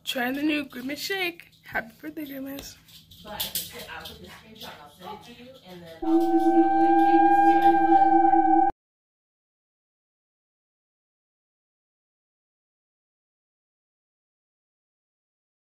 Trying the new Grimace shake. Happy birthday, Grimace. But I'll put the screenshot, I'll send it to you, and then I'll just